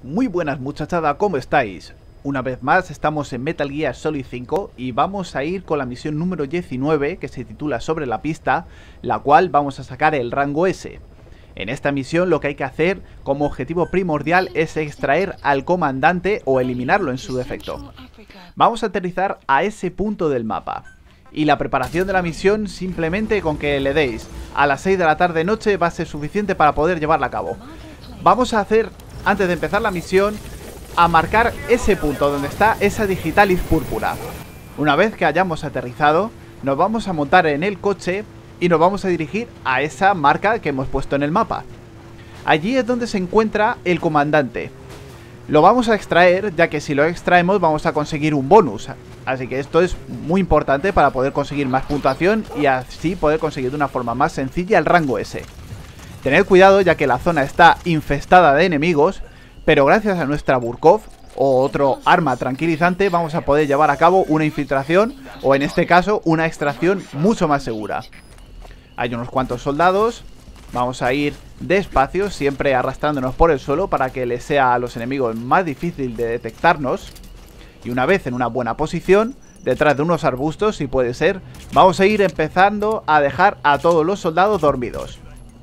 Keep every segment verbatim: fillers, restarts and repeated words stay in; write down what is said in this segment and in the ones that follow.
Muy buenas muchachada, ¿cómo estáis? Una vez más estamos en Metal Gear Solid cinco y vamos a ir con la misión número diecinueve, que se titula Sobre la pista, la cual vamos a sacar el rango S. En esta misión lo que hay que hacer como objetivo primordial es extraer al comandante o eliminarlo en su defecto. Vamos a aterrizar a ese punto del mapa. Y la preparación de la misión, simplemente con que le deis a las seis de la tarde noche va a ser suficiente para poder llevarla a cabo. Vamos a hacer, antes de empezar la misión, a marcar ese punto donde está esa Digitalis púrpura. Una vez que hayamos aterrizado, nos vamos a montar en el coche y nos vamos a dirigir a esa marca que hemos puesto en el mapa. Allí es donde se encuentra el comandante. Lo vamos a extraer, ya que si lo extraemos vamos a conseguir un bonus. Así que esto es muy importante para poder conseguir más puntuación y así poder conseguir de una forma más sencilla el rango S. Tened cuidado, ya que la zona está infestada de enemigos, pero gracias a nuestra Burkov o otro arma tranquilizante vamos a poder llevar a cabo una infiltración o en este caso una extracción mucho más segura. Hay unos cuantos soldados, vamos a ir despacio, siempre arrastrándonos por el suelo para que les sea a los enemigos más difícil de detectarnos. Y una vez en una buena posición, detrás de unos arbustos si puede ser, vamos a ir empezando a dejar a todos los soldados dormidos.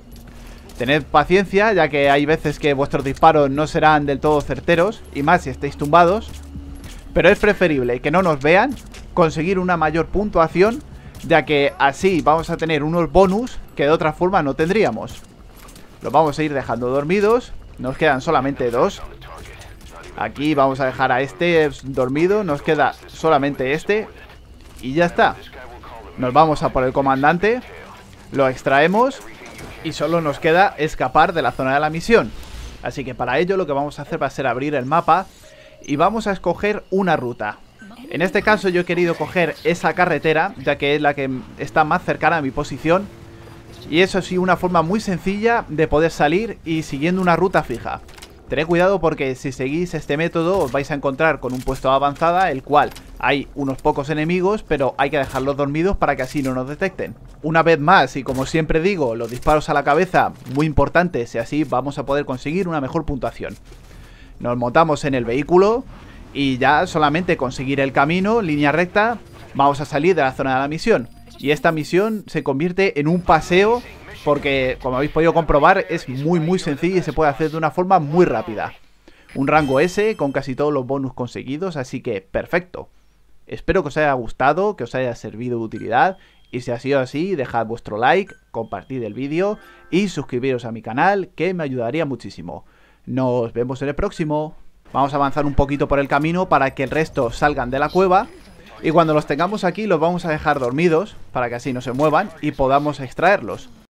Tened paciencia, ya que hay veces que vuestros disparos no serán del todo certeros, y más si estáis tumbados, pero es preferible que no nos vean, conseguir una mayor puntuación, ya que así vamos a tener unos bonus que de otra forma no tendríamos. Los vamos a ir dejando dormidos, nos quedan solamente dos. Aquí vamos a dejar a este dormido, nos queda solamente este, y ya está. Nos vamos a por el comandante, lo extraemos y solo nos queda escapar de la zona de la misión. Así que para ello lo que vamos a hacer va a ser abrir el mapa y vamos a escoger una ruta. En este caso yo he querido coger esa carretera, ya que es la que está más cercana a mi posición. Y eso sí, una forma muy sencilla de poder salir y siguiendo una ruta fija. Tened cuidado porque si seguís este método os vais a encontrar con un puesto de avanzada, el cual hay unos pocos enemigos, pero hay que dejarlos dormidos para que así no nos detecten. Una vez más, y como siempre digo, los disparos a la cabeza, muy importantes, y así vamos a poder conseguir una mejor puntuación. Nos montamos en el vehículo y ya solamente conseguir el camino, línea recta, vamos a salir de la zona de la misión. Y esta misión se convierte en un paseo porque, como habéis podido comprobar, es muy muy sencilla y se puede hacer de una forma muy rápida. Un rango S con casi todos los bonus conseguidos, así que perfecto. Espero que os haya gustado, que os haya servido de utilidad. Y si ha sido así, dejad vuestro like, compartid el vídeo y suscribiros a mi canal, que me ayudaría muchísimo. Nos vemos en el próximo. Vamos a avanzar un poquito por el camino para que el resto salgan de la cueva. Y cuando los tengamos aquí los vamos a dejar dormidos, para que así no se muevan y podamos extraerlos.